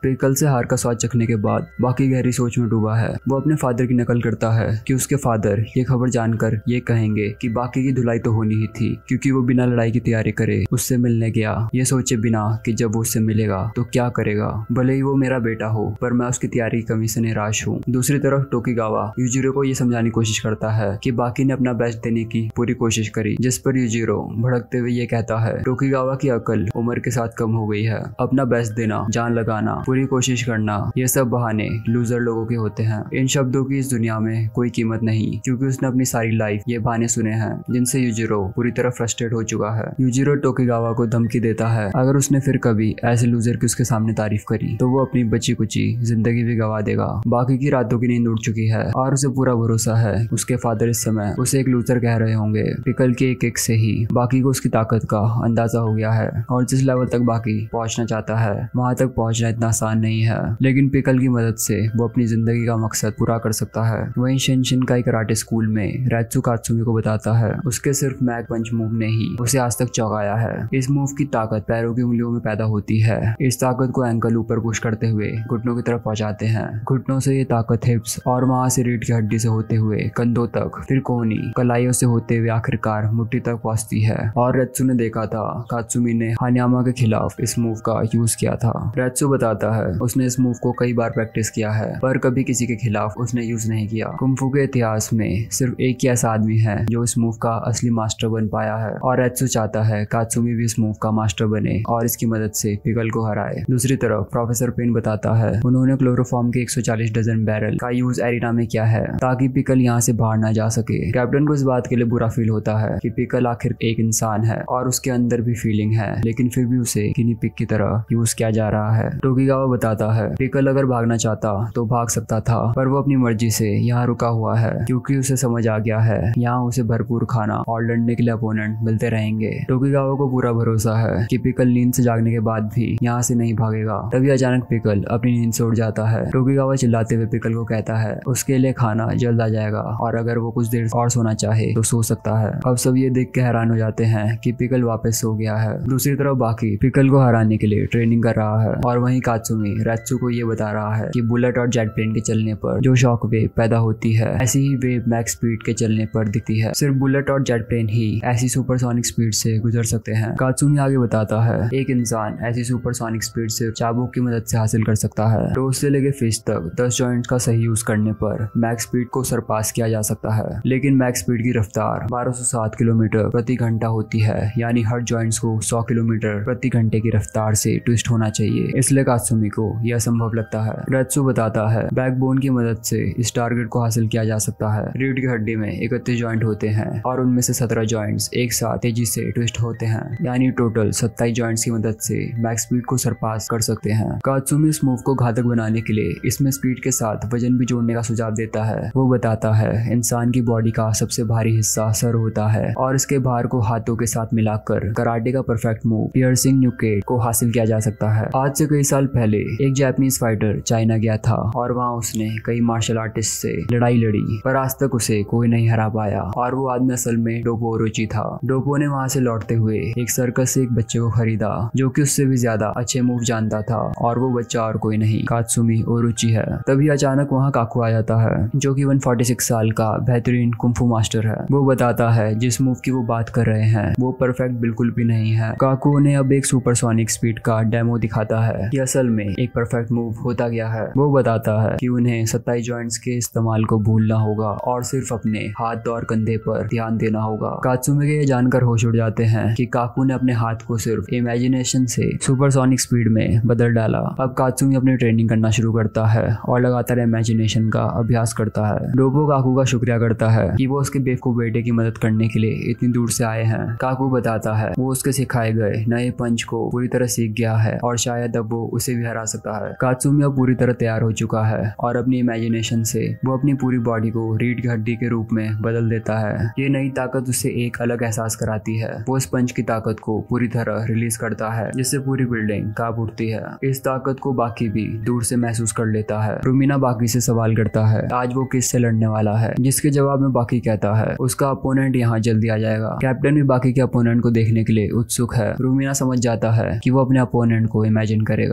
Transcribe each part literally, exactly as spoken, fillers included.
Pickle से हार का स्वाद चखने के बाद बाकी गहरी सोच में डूबा है। वो अपने फादर की नकल करता है कि उसके फादर ये खबर जानकर ये कहेंगे कि बाकी की धुलाई तो होनी ही थी, क्योंकि वो बिना लड़ाई की तैयारी करे उससे मिलने गया, ये सोचे बिना कि जब वो उससे मिलेगा तो क्या करेगा। भले ही वो मेरा बेटा हो, पर मैं उसकी तैयारी की कमी से निराश हूँ। दूसरी तरफ टोकिगावा यूजिरो को ये समझाने की कोशिश करता है कि बाकी ने अपना बेस्ट देने की पूरी कोशिश करी, जिस पर यूजिरो भड़कते हुए ये कहता है टोकिगावा की अकल उम्र के साथ कम हो गई है। अपना बेस्ट देना, जान लगाना, पूरी कोशिश करना, ये सब बहाने लूजर लोगों के होते हैं। इन शब्दों की इस दुनिया में कोई कीमत नहीं, क्योंकि उसने अपनी सारी लाइफ ये बहाने सुने हैं जिनसे यूजिरो पूरी तरह फ्रस्ट्रेट हो चुका है। यूजिरो टोकिगावा को धमकी देता है अगर उसने फिर कभी ऐसे लूजर की उसके सामने तारीफ करी तो वो अपनी बची कुची जिंदगी भी गवा देगा। बाकी की रातों की नींद उड़ चुकी है और उसे पूरा भरोसा है उसके फादर इस समय उसे एक लूजर कह रहे होंगे। पिकल के एक एक से ही बाकी को उसकी ताकत का अंदाजा हो गया है और जिस लेवल तक बाकी पहुंचना चाहता है वहां तक पहुंचना इतना आसान नहीं है, लेकिन पिकल की मदद से वो अपनी जिंदगी का मकसद पूरा कर सकता है। वहीं शिनशिन का कराटे स्कूल में रैत्सु कात्सुमी को बताता है उसके सिर्फ मैग पंच मूव ने ही उसे आज तक चौंकाया है। इस मूव की ताकत पैरों की उंगलियों में पैदा होती है। इस ताकत को एंकल ऊपर पुश करते हुए घुटनों की तरफ पहुंचाते हैं। घुटनों से ये ताकत हिप्स और वहां से रीढ़ की हड्डी से होते हुए कंधों तक, फिर कोहनी, कलाइयों से होते हुए आखिरकार मुट्ठी तक पहुंचती है। और रैत्सु ने देखा था कात्सुमी ने हान्यामा के खिलाफ इस मूव का यूज किया था। रैत्सु बताता है उसने इस मूव को कई बार प्रैक्टिस किया है, पर कभी किसी के खिलाफ उसने यूज नहीं किया। कुंफू के इतिहास में सिर्फ एक ही ऐसा आदमी है जो इस मूव का असली मास्टर बन पाया है और रैत्सु चाहता है कात्सुमी भी इस मूव का मास्टर बने और इसकी मदद से पिकल को हराए। दूसरी तरफ प्रोफेसर पेन बताता है उन्होंने क्लोरोफॉर्म के एक सौ चालीस डजन बैरल का यूज एरिना में किया है ताकि पिकल यहाँ से बाहर ना जा सके। कैप्टन को इस बात के लिए बुरा फील होता है कि पिकल आखिर एक इंसान है और उसके अंदर भी फीलिंग है, लेकिन फिर भी उसे गिनी पिग की तरह यूज किया जा रहा है। टोकिगावा बताता है पिकल अगर भागना चाहता तो भाग सकता था, पर वो अपनी मर्जी से यहाँ रुका हुआ है क्योंकि उसे समझ आ गया है यहाँ उसे भरपूर खाना और लड़ने के लिए अपोनेंट मिलते रहेंगे। टोकिगावा को पूरा भरोसा है कि पिकल नींद से जागने के बाद भी यहाँ से नहीं भागेगा। तभी अचानक पिकल अपनी नींद से उठ जाता है। टोकिगावा चिल्लाते हुए पिकल को कहता है उसके लिए खाना जल्द आ जाएगा और अगर वो कुछ देर और सोना चाहे तो सो सकता है। अब सब ये देख के हैरान हो जाते हैं कि पिकल वापस सो गया है। दूसरी तरफ बाकी पिकल को हराने के लिए ट्रेनिंग कर रहा है और वहीं कात्सुमी रैत्सु को ये बता रहा है कि बुलेट और जेट प्लेन के चलने पर जो शॉक वेव पैदा होती है ऐसी ही वेव मैक्स स्पीड के चलने पर दिखती है। सिर्फ बुलेट और जेट प्लेन ही ऐसी सुपरसोनिक स्पीड से गुजर सकते हैं। कात्सुमी आगे बताता है एक इंसान ऐसी सुपरसोनिक स्पीड सिर्फ चाबुक की मदद से हासिल कर सकता है। टोस से लेके फिश तक दस जॉइंट्स का सही यूज करने पर मैक्स स्पीड को सरपास किया जा सकता है, लेकिन मैक्स स्पीड की रफ्तार बारह सौ सात किलोमीटर प्रति घंटा होती है, यानी हर जॉइंट्स को सौ किलोमीटर प्रति घंटे की रफ्तार से ट्विस्ट होना चाहिए। इसलिए कात्सुमी को यह असंभव लगता है। रैत्सु बताता है बैकबोन की मदद से इस टारगेट को हासिल किया जा सकता है। रीढ़ की हड्डी में इकतीस जॉइंट होते हैं और उनमें से सत्रह जॉइंट्स एक साथ तेजी से ट्विस्ट होते हैं, यानी टोटल सत्ताईस जॉइंट्स की मदद से मैक्स स्पीड को सरपास कर सकते हैं। कात्सुमी इस मूव को घातक बनाने के लिए इसमें स्पीड के साथ वजन भी जोड़ने का सुझाव देता है। वो बताता है इंसान की बॉडी का सबसे भारी हिस्सा सर होता है और इसके भार को हाथों के साथ मिलाकर कराटे का परफेक्ट मूव पियर्सिंग न्यूकेट को हासिल किया जा सकता है। आज से कई साल पहले एक जापानीज फाइटर चाइना गया था और वहाँ उसने कई मार्शल आर्टिस्ट से लड़ाई लड़ी, पर आज तक उसे कोई नहीं हरा पाया और वो आदमी असल में डोपो ओरोची था। डोपो ने वहाँ से लौटते हुए एक सर्कस से एक बच्चे को खरीदा जो कि उससे भी ज्यादा अच्छे मूव जानता था और वो बच्चा और कोई नहीं कात्सुमी ओरोची है। तभी अचानक वहाँ काकू आ जाता है जो कि एक सौ छियालीस साल का बेहतरीन कुंफू मास्टर है। वो बताता है जिस मूव की वो बात कर रहे हैं वो परफेक्ट बिल्कुल भी नहीं है। काकू उन्हें अब एक सुपरसोनिक स्पीड का डेमो दिखाता है कि असल में एक परफेक्ट मूव होता गया है। वो बताता है कि उन्हें सत्ताईस जॉइंट्स के इस्तेमाल को भूलना होगा और सिर्फ अपने हाथ और कंधे पर ध्यान देना होगा। कात्सुमी के ये जानकर होश उड़ जाते हैं कि काकू ने अपने हाथ को सिर्फ इमेजिनेशन से सुपरसोनिक स्पीड में बदल डाला। अब कात्सुमी अपनी ट्रेनिंग करना शुरू करता है और लगातार इमेजिनेशन का अभ्यास करता है। डोपो काकू का शुक्रिया करता है कि वो उसके बेवकूफ बेटे की मदद करने के लिए इतनी दूर से आए हैं। काकू बताता है वो उसके सिखाए गए नए पंच को पूरी तरह सीख गया है और शायद अब वो उसे भी हरा सकता है। कात्सुमी अब पूरी तरह तैयार हो चुका है और अपनी इमेजिनेशन से वो अपनी पूरी बॉडी को रीढ़ की हड्डी के रूप में बदल देता है। ये नई ताकत उसे एक अलग एहसास कराती है। वो इस पंच की ताकत को पूरी तरह रिलीज करता है जिससे पूरी बिल्डिंग कांप उठती है। इस ताकत को बाकी भी दूर से महसूस कर लेता है। रुमीना बाकी से सवाल करता है आज वो किससे लड़ने वाला है, जिसके जवाब में बाकी कहता है उसका अपोनेंट यहाँ जल्दी आ जाएगा। कैप्टन भी बाकी के अपोनेंट को देखने के लिए उत्सुक है। रुमीना समझ जाता है कि वो अपने अपोनेंट को इमेजिन करेगा। दूसरी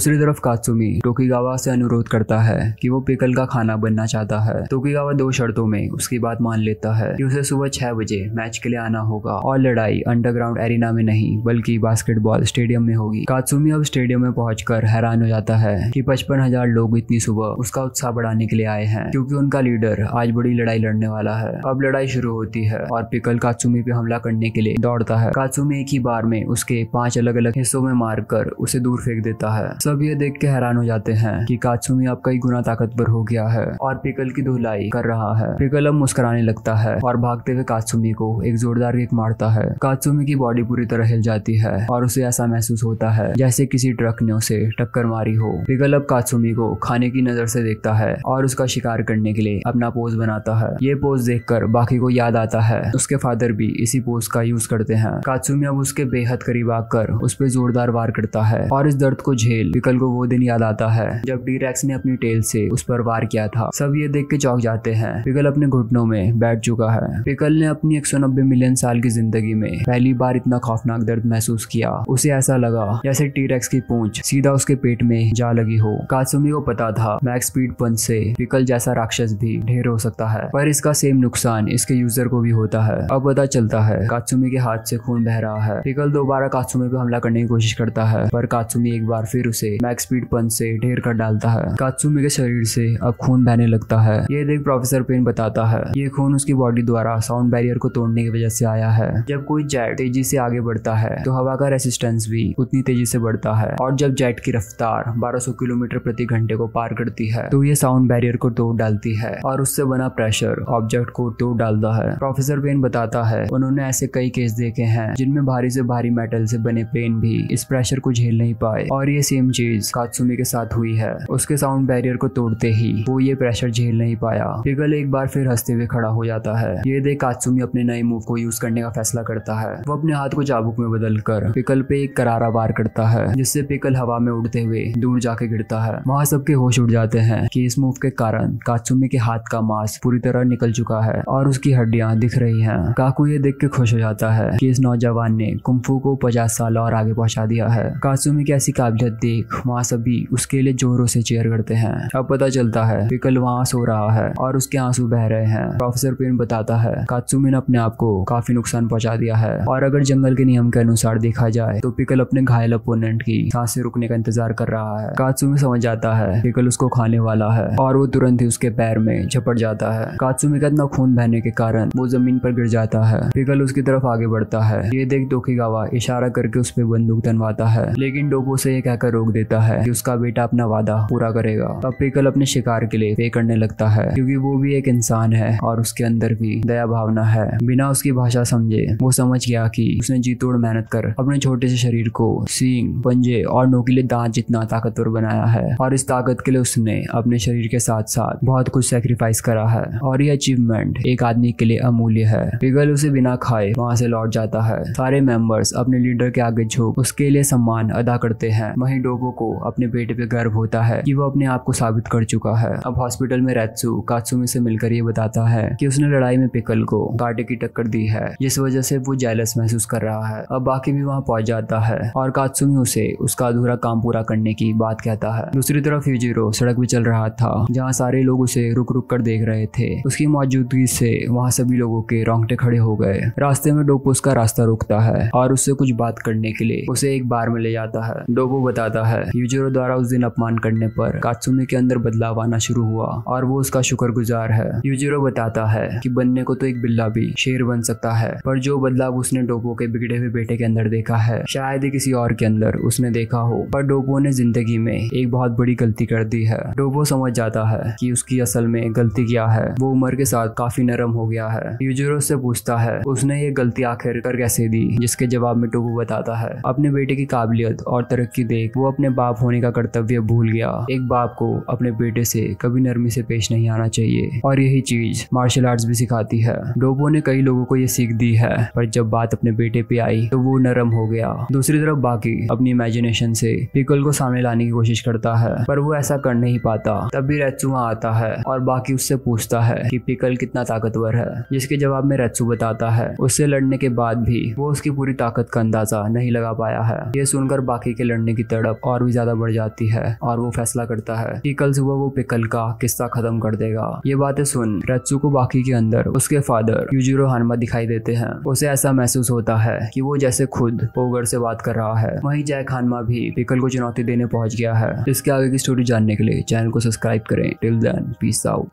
दूसरी तरफ कात्सुमी तोकुगावा से अनुरोध करता है कि वो पिकल का खाना बनना चाहता है। तोकुगावा दो शर्तों में उसकी बात मान लेता है कि उसे सुबह छह बजे मैच के लिए आना होगा और लड़ाई अंडरग्राउंड एरिना में नहीं बल्कि बास्केटबॉल स्टेडियम में होगी। कात्सुमी अब स्टेडियम में पहुंचकर हैरान हो जाता है कि पचपन हजार लोग इतनी सुबह उसका उत्साह बढ़ाने के लिए आए हैं, क्योंकि उनका लीडर आज बड़ी लड़ाई लड़ने वाला है। अब लड़ाई शुरू होती है और पिकल कात्सुमी पे हमला करने के लिए दौड़ता है। कात्सुमी एक ही बार में उसके पांच अलग अलग हिस्सों में मारकर उसे दूर फेंक देता है। सब ये देख के हैरान हो जाते हैं कि कात्सुमी अब कई गुना ताकतवर हो गया है और पिकल की धुलाई कर रहा है। पिकल अब मुस्कुराने लगता है और भागते हुए कात्सुमी को एक जोरदार किक मारता है। कात्सुमी की बॉडी पूरी तरह हिल जाती है और उसे ऐसा महसूस होता है जैसे किसी ट्रक ने उसे टक्कर मारी हो। पिकल अब कात्सुमी को खाने की नजर से देखता है और उसका शिकार करने के लिए अपना पोज बनाता है। ये पोज देखकर बाकी को याद आता है उसके फादर भी इसी पोज का यूज करते हैं। कात्सुमी अब उसके बेहद करीब आकर उस पर जोरदार वार करता है और इस दर्द को झेल पिकल को वो दिन याद आता है जब टी-रेक्स ने अपनी टेल से उस पर वार किया था। सब ये देख के चौंक जाते हैं। पिकल अपने घुटनों में बैठ चुका है। पिकल ने अपनी एक सौ नब्बे मिलियन साल की जिंदगी में पहली बार इतना खौफनाक दर्द महसूस किया। उसे ऐसा लगा जैसे टी-रेक्स की पूंछ सीधा उसके पेट में जा लगी हो। कात्सुमी को पता था मैक्स स्पीड पंच से पिकल जैसा राक्षस भी ढेर हो सकता है, पर इसका सेम नुकसान इसके यूजर को भी होता है। अब पता चलता है कात्सुमी के हाथ से खून बह रहा है। पिकल दोबारा कात्सुमी पर हमला करने की कोशिश करता है, पर कात्सुमी एक बार फिर उसे मैक्स स्पीड पंच से ढेर कर डालता है। कात्सुमी के शरीर से अब खून बहने लगता है। ये देख प्रोफेसर पेन बताता है ये खून उसकी बॉडी द्वारा साउंड बैरियर को तोड़ने की वजह से आया है। जब कोई जेट तेजी से आगे बढ़ता है तो हवा का रेसिस्टेंस भी उतनी तेजी से बढ़ता है, और जब जेट की रफ्तार बारह सौ किलोमीटर प्रति घंटे को पार करती है तो ये साउंड बैरियर को तोड़ डालती है और उससे बना प्रेशर ऑब्जेक्ट को तोड़ डालता है। प्रोफेसर पेन बताता है उन्होंने ऐसे कई केस देखे हैं जिनमें भारी से भारी मेटल से बने प्लेन भी इस प्रेशर को झेल नहीं पाए, और ये सेम चीज कात्सुमी के साथ हुई है। उसके साउंड बैरियर को तोड़ते ही वो ये प्रेशर झेल नहीं पाया। पिकल एक बार फिर हंसते हुए खड़ा हो जाता है। ये देख कात्सुमी अपने नए मूव को यूज करने का फैसला करता है। वो अपने हाथ को चाबुक में बदलकर पिकल पे एक करारा वार करता है, जिससे पिकल हवा में उड़ते हुए दूर जाके गिरता है। वहां सबके होश उड़ जाते हैं कि इस मूव के कारण कात्सुमी के हाथ का मांस पूरी तरह निकल चुका है और उसकी हड्डियां दिख रही हैं। काकू ये देख के खुश हो जाता है कि इस नौजवान ने कुंफू को पचास साल और आगे पहुंचा दिया है। कात्सुमी की ऐसी काबिलियत देख वहाँ सभी उसके लिए जोरों से चीयर करते हैं। अब पता चलता है पिकल वहाँ सो रहा है और उसके आंसू बह रहे हैं। प्रोफेसर पेन बताता है कात्सुमी ने अपने आप को काफी नुकसान पहुंचा दिया है, और अगर जंगल के नियम के अनुसार देखा जाए तो पिकल अपने घायल अपोनेंट की सांसें रुकने का इंतजार कर रहा है। कात्सुमी समझ जाता है पिकल उसको खाने वाला है और वो तुरंत ही उसके पैर में झपट जाता है। कात्सुमी का इतना खून बहने के कारण वो जमीन पर गिर जाता है। पिकल उसकी तरफ आगे बढ़ता है। ये देख तोकुगावा इशारा करके उस पर बंदूक तनवाता है, लेकिन डोबो से ये कहकर रोक देता है कि उसका बेटा अपना वादा पूरा करेगा। अब पिकल अपने शिकार के लिए पे करने लगता है, क्योंकि वो भी एक इंसान है और उसके अंदर भी दया भावना है। बिना उसकी भाषा समझे वो समझ गया कि उसने जी तोड़ मेहनत कर अपने छोटे से शरीर को सींग, पंजे और नोकीले दांत जितना ताकतवर बनाया है, और इस ताकत के लिए उसने अपने शरीर के साथ साथ बहुत कुछ सेक्रीफाइस करा है, और ये अचीवमेंट एक आदमी के लिए अमूल्य है। पिकल उसे बिना खाए वहां से लौट जाता है। सारे मेंबर्स अपने लीडर के आगे झुक उसके लिए सम्मान अदा करते हैं। वहीं डोबो को अपने बेटे पे गर्व होता है कि वो अपने आप को साबित कर चुका है। अब हॉस्पिटल में रेत्सु कात्सुमी से मिलकर ये बताता है कि उसने लड़ाई में पिकल को कांटे की टक्कर दी है, जिस वजह से वो जेलस महसूस कर रहा है। अब बाकी भी वहाँ पहुंच जाता है और कात्सुमी उसे उसका अधूरा काम पूरा करने की बात कहता है। दूसरी तरफ यूजिरो सड़क पे चल रहा था, जहाँ सारे लोग उसे रुक रुक कर देख रहे थे। उसकी मौजूदगी से वहाँ सभी लोगों के रोंगटे खड़े हो गए। रास्ते में डोबो उसका रास्ता रोकता है और उससे कुछ बात करने के लिए उसे एक बार में ले जाता है। डोबो बताता है यूजिरो द्वारा उस दिन अपमान करने पर कात्सुमी के अंदर बदलाव आना शुरू हुआ और वो उसका शुक्रगुजार है। यूजिरो बताता है कि बनने को तो एक बिल्ला भी शेर बन सकता है, पर जो बदलाव उसने डोबो के बिगड़े हुए बेटे के अंदर देखा है शायद ही किसी और के अंदर उसने देखा हो। पर डोबो ने जिंदगी में एक बहुत बड़ी गलती कर दी है। डोबो समझ जाता है कि उसकी असल में गलती क्या है। वो उम्र के साथ काफी नरम हो गया है। यूजिरो से पूछता है उसने ये गलती आखिर कर कैसे दी, जिसके जवाब में डोबो बताता है अपने बेटे की काबिलियत और तरक्की देख वो अपने बाप होने का कर्तव्य भूल गया। एक बाप को अपने बेटे से कभी नरमी से पेश नहीं आना चाहिए, और यही चीज मार्शल आर्ट्स भी सिखाती है। डोबो ने कई लोगों को ये सीख दी है, पर जब बात अपने बेटे पे आई तो वो नरम हो गया। दूसरी तरफ बाकी अपनी इमेजिनेशन से पिकल को सामने लाने की कोशिश करता है, पर वो ऐसा कर नहीं पाता। तब भी रेत्सु वहाँ आता है और बाकी उससे पूछता है कि पिकल कितना ताकतवर है, जिसके जवाब में रेत्सु बताता है उससे लड़ने के बाद भी वो उसकी पूरी ताकत का अंदाजा नहीं लगा पाया है। ये सुनकर बाकी के लड़ने की तड़प और भी ज्यादा बढ़ जाती है और वो फैसला करता है कि कल सुबह वो पिकल का किस्सा खत्म कर देगा। ये बातें सुन रेत्सुको बाकी के अंदर उसके फादर यूजिरो हानमा दिखाई देते हैं। उसे ऐसा महसूस होता है कि वो जैसे खुद ओगर से बात कर रहा है। वहीं जैक हानमा भी पिकल को चुनौती देने पहुंच गया है। इसके आगे की स्टोरी जानने के लिए चैनल को सब्सक्राइब करें। Till then peace out.